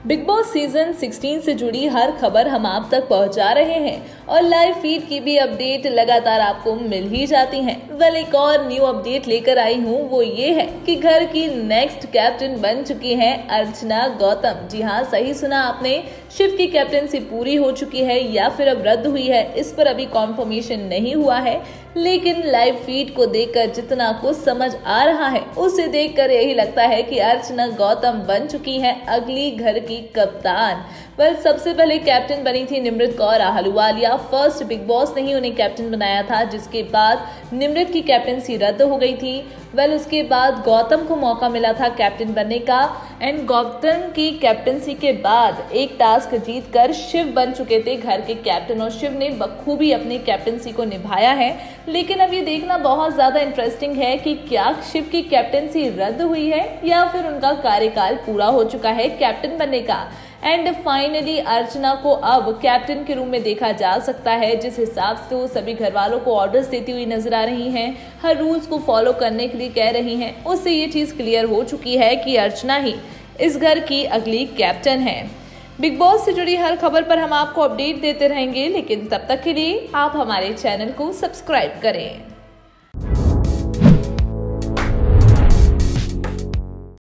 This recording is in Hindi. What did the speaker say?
बिग बॉस सीजन 16 से जुड़ी हर खबर हम आप तक पहुंचा रहे हैं और लाइव फीड की भी अपडेट लगातार आपको मिल ही जाती हैं। वेल, एक और न्यू अपडेट लेकर आई हूं, वो ये है कि घर की नेक्स्ट कैप्टन बन चुकी हैं अर्चना गौतम। जी हां, सही सुना आपने, शिव की कैप्टनसी पूरी हो चुकी है या फिर अब रद्द हुई है, इस पर अभी कॉन्फर्मेशन नहीं हुआ है। लेकिन लाइव फीड को देखकर जितना कुछ समझ आ रहा है, उसे देखकर यही लगता है कि अर्चना गौतम बन चुकी हैं अगली घर की कप्तान। वेल, सबसे पहले कैप्टन बनी थी Nimrit Kaur Ahluwalia. First Bigg Boss ने ही उन्हें कैप्टन बनाया था, जिसके बाद निमृत की कैप्टनसी रद्द हो गई थी। वेल, उसके बाद गौतम को मौका मिला था कैप्टन बनने का एंड गौतम की कैप्टनसी के बाद एक टास्क जीतकर शिव बन चुके थे घर के कैप्टन और शिव ने बखूबी अपनी कैप्टनसी को निभाया है। लेकिन अब ये देखना बहुत ज्यादा इंटरेस्टिंग है कि क्या शिव की कैप्टनसी रद्द हुई है या फिर उनका कार्यकाल पूरा हो चुका है कैप्टन बनने का। एंड फाइनली अर्चना को अब कैप्टन के रूम में देखा जा सकता है, जिस हिसाब से वो सभी घर वालों को ऑर्डर्स देती हुई नजर आ रही हैं, हर रूल्स को फॉलो करने के लिए कह रही हैं। उससे ये चीज़ क्लियर हो चुकी है कि अर्चना ही इस घर की अगली कैप्टन है। बिग बॉस से जुड़ी हर खबर पर हम आपको अपडेट देते रहेंगे, लेकिन तब तक के लिए आप हमारे चैनल को सब्सक्राइब करें।